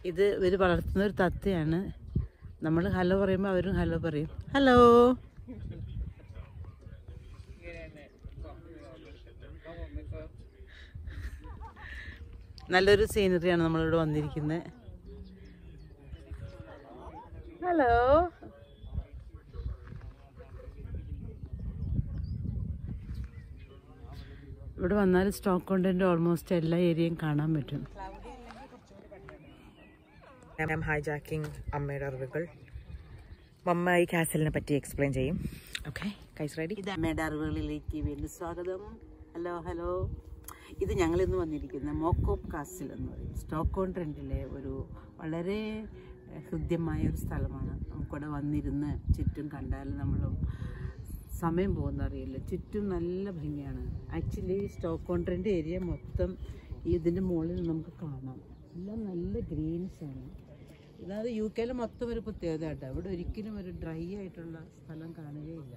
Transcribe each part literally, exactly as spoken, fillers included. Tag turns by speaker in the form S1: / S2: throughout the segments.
S1: ഇത് ഇവർ വളർത്തുന്ന ഒരു തത്തയാണ്. നമ്മൾ ഹലോ പറയുമ്പോൾ അവരും ഹലോ പറയും. ഹലോ. നല്ലൊരു സീനറിയാണ് നമ്മളിവിടെ വന്നിരിക്കുന്നത്. ഹലോ. ഇവിടെ വന്നാൽ സ്റ്റോക്ക്ഹോൾമിന്റെ ഓൾമോസ്റ്റ് എല്ലാ ഏരിയയും കാണാൻ പറ്റും.
S2: ഹൈജാക്കിംഗ് അമ്മയുടെ അറിവുകൾ മമ്മ ഈ കാസലിനെ പറ്റി എക്സ്പ്ലെയിൻ ചെയ്യും. Okay guys ready?
S1: ഇത് അമ്മയുടെ അറിവുകളിലേക്ക് വീണ്ടും സ്വാഗതം. Hello hello. ഇത് ഞങ്ങളിന്ന് വന്നിരിക്കുന്ന മോക്കോപ്പ് കാസിൽ എന്ന് പറയും. സ്റ്റോക്ക്ഹോം ട്രെൻഡിലെ ഒരു വളരെ ഹൃദ്യമായ ഒരു സ്ഥലമാണ്. നമുക്കിവിടെ വന്നിരുന്ന് ചുറ്റും കണ്ടാൽ നമ്മൾ സമയം പോകുന്ന അറിയില്ല. ചുറ്റും നല്ല ഭംഗിയാണ്. ആക്ച്വലി സ്റ്റോക്ക്ഹോം ട്രെൻഡ് ഏരിയ മൊത്തം ഇതിൻ്റെ മുകളിൽ നമുക്ക് കാണാം. എല്ലാം നല്ല ഗ്രീൻസാണ്. അതായത് യു കെയിൽ മൊത്തം ഒരു പ്രത്യേകത കേട്ടോ. ഇവിടെ ഒരിക്കലും ഒരു ഡ്രൈ ആയിട്ടുള്ള സ്ഥലം കാണുകയില്ല.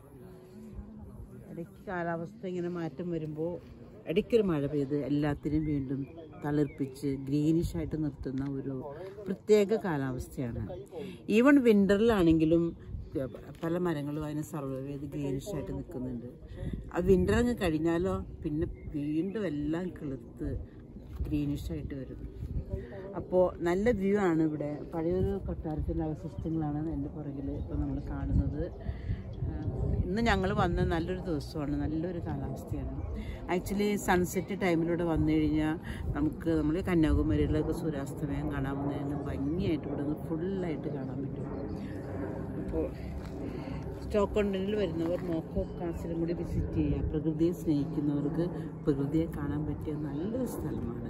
S1: ഇടയ്ക്ക് കാലാവസ്ഥ ഇങ്ങനെ മാറ്റം വരുമ്പോൾ ഇടയ്ക്കൊരു മഴ പെയ്ത് എല്ലാത്തിനും വീണ്ടും തളിർപ്പിച്ച് ഗ്രീനിഷായിട്ട് നിർത്തുന്ന ഒരു പ്രത്യേക കാലാവസ്ഥയാണ്. ഈവൺ വിൻ്ററിലാണെങ്കിലും പല മരങ്ങളും അതിനെ സർവൈവ് ചെയ്ത് ഗ്രീനിഷായിട്ട് നിൽക്കുന്നുണ്ട്. ആ വിൻ്റർ അങ്ങ് കഴിഞ്ഞാലോ പിന്നെ വീണ്ടും എല്ലാം കിളുത്ത് ഗ്രീനിഷായിട്ട് വരും. അപ്പോൾ നല്ല വ്യൂ ആണ് ഇവിടെ. പഴയൊരു കൊട്ടാരത്തിൻ്റെ അവശിഷ്ടങ്ങളാണ് എൻ്റെ പുറകിൽ ഇപ്പോൾ നമ്മൾ കാണുന്നത്. ഇന്ന് ഞങ്ങൾ വന്ന നല്ലൊരു ദിവസമാണ്, നല്ലൊരു കാലാവസ്ഥയാണ്. ആക്ച്വലി സൺസെറ്റ് ടൈമിലൂടെ വന്നു കഴിഞ്ഞാൽ നമുക്ക് നമ്മൾ കന്യാകുമാരിയിലൊക്കെ സൂര്യാസ്തമയം കാണാവുന്നതിന് ഭംഗിയായിട്ട് ഇവിടെ നിന്ന് ഫുള്ളായിട്ട് കാണാൻ പറ്റും. അപ്പോൾ സ്റ്റോക്ക്ഹോമിൽ വരുന്നവർ മോക്കോപ്പ് കാസിലും കൂടി വിസിറ്റ് ചെയ്യുക. പ്രകൃതിയെ സ്നേഹിക്കുന്നവർക്ക് പ്രകൃതിയെ കാണാൻ പറ്റിയ നല്ലൊരു സ്ഥലമാണ്.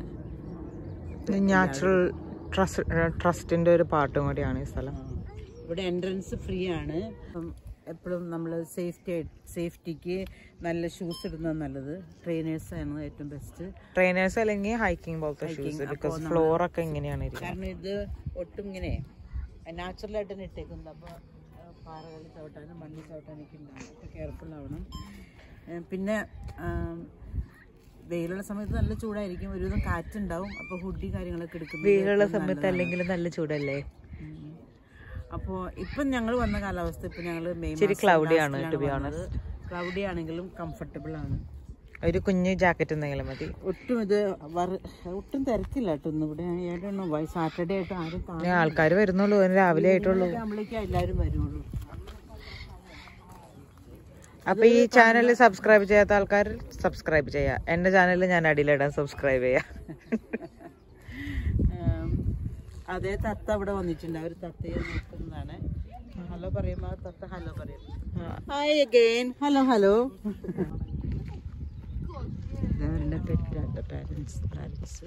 S2: നാച്ചുറൽ ട്രസ്റ്റിൻ്റെ ഒരു പാട്ടും കൂടിയാണ് ഈ സ്ഥലം.
S1: ഇവിടെ എൻട്രൻസ് ഫ്രീ ആണ്. അപ്പം എപ്പോഴും നമ്മൾ സേഫ്റ്റി സേഫ്റ്റിക്ക് നല്ല ഷൂസ് ഇടുന്നത് നല്ലത്. ട്രെയിനേഴ്സ് ആണ് ഏറ്റവും ബെസ്റ്റ്.
S2: ട്രെയിനേഴ്സ് അല്ലെങ്കിൽ ഹൈക്കിംഗ് പോലത്തെ ഷൂസ്. ബിക്കോസ് ഫ്ലോർ ഒക്കെ ഇങ്ങനെയാണ്.
S1: കാരണം ഇത് ഒട്ടും ഇങ്ങനെ നാച്ചുറലായിട്ട് തന്നെ ഇട്ടേക്കുന്നത്. അപ്പോൾ പാറകളിൽ ചവിട്ടാനും മണ്ണിൽ ചവിട്ടാനൊക്കെ ഉണ്ടാവും. അപ്പോൾ കെയർഫുൾ ആവണം. പിന്നെ വെയിലുള്ള സമയത്ത് നല്ല ചൂടായിരിക്കും, ഒരുവിധം കാറ്റുണ്ടാവും. അപ്പോൾ ഹുഡി കാര്യങ്ങളൊക്കെ എടുക്കും.
S2: വെയിലുള്ള സമയത്ത് അല്ലെങ്കിൽ നല്ല ചൂടല്ലേ.
S1: അപ്പോൾ ഇപ്പം ഞങ്ങൾ വന്ന കാലാവസ്ഥ ഇപ്പം ഞങ്ങൾ
S2: മെയ് ക്ലൗഡിയാണ്.
S1: ക്ലൗഡി ആണെങ്കിലും കംഫർട്ടബിൾ ആണ്.
S2: ഒരു കുഞ്ഞ് ജാക്കറ്റ് എന്തെങ്കിലും മതി.
S1: ഒട്ടും ഇത് ഒട്ടും തിരക്കില്ല കേട്ടോ. ഇന്ന് ഇവിടെ ഏതാണോ സാറ്റർഡേ ആയിട്ട് ആരും കാണാൻ
S2: ആൾക്കാർ വരുന്നുള്ളൂ. രാവിലെ ആയിട്ടുള്ളൂ.
S1: ആകുമ്പോഴേക്കും എല്ലാവരും വരുള്ളൂ.
S2: അപ്പൊ ഈ ചാനൽ സബ്സ്ക്രൈബ് ചെയ്യാത്ത ആൾക്കാർ സബ്സ്ക്രൈബ് ചെയ്യാം. എന്റെ ചാനൽ ഞാൻ അടിയിലിടാൻ സബ്സ്ക്രൈബ് ചെയ്യാം.
S1: അതേ തത്ത അവിടെ വന്നിട്ടുണ്ട്. അവർ തത്തയെ നോക്കുന്നതാണ്. ഹലോ പറയുമ്പോ തത്ത ഹലോ പറയും. Hi again. Hello hello. അവരുടെ പെറ്റാട്ട പാരൻസ് പാരൻസ്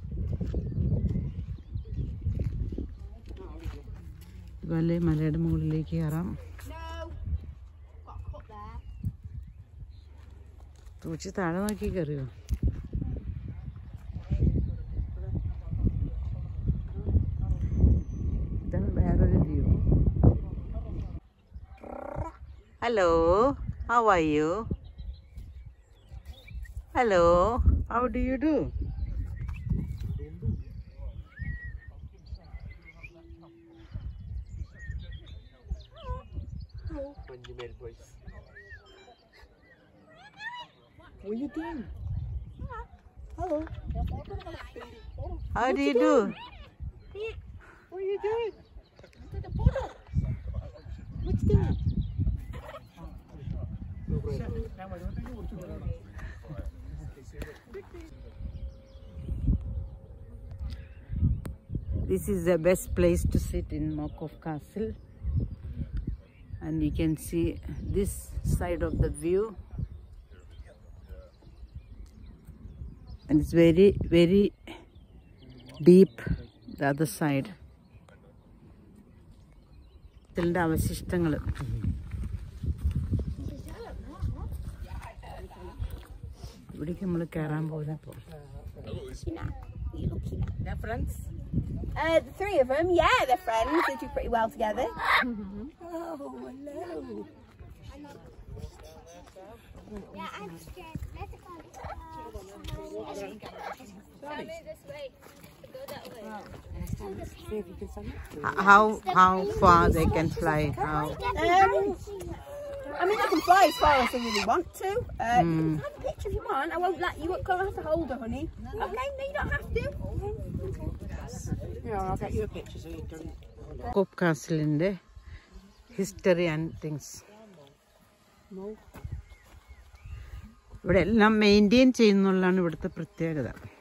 S1: ഇതുപോലെ മലയുടെ മുകളിലേക്ക് കയറാം. തൂച്ച് താഴെ നോക്കി കയറിയോ? ഇതാണ് വേറൊരു view. Hello, how are you? Hello, how do you do? What are you doing? Hello. How do you do? What are you doing? What's doing? This is the best place to sit in Mokoff Castle, and you can see this side of the view. And it's very very deep the other side. ഇതിൻ്റെ അവശിഷ്ടങ്ങൾ ഇവിടേക്ക് നമ്മൾ കയറാൻ പോകുന്നപ്പോൾ.
S3: They're friends? Uh, the three of them, yeah, they're friends. They do pretty well together.
S1: Oh, hello.
S4: Yeah, I'm scared. Let's go. Sorry. This way. Go that way.
S1: How how far they can fly? How?
S3: Um, I mean, I can fly as far as I really want to. Uh, You can have a picture if you want. I won't let you. You don't have to hold her, honey. Okay, no, you don't have to. Yeah, I'll get you a picture so you can.
S1: Cope Castle-ന്റെ history and things. ഇവിടെ എല്ലാം maintain ചെയ്യുന്നുള്ളതാണ് ഇവിടുത്തെ പ്രത്യേകത.